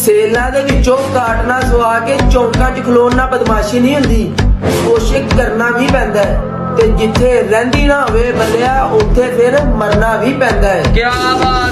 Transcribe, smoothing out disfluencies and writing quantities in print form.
सेलों के विचों काटना सवा के चौंका च खलोना बदमाशी नहीं हुंदी, कोशिश करना भी पैंदा है ते जिथे रहिंदी ना होवे बल्लिया उत्थे फिर मरना भी पैंदा है। क्या बात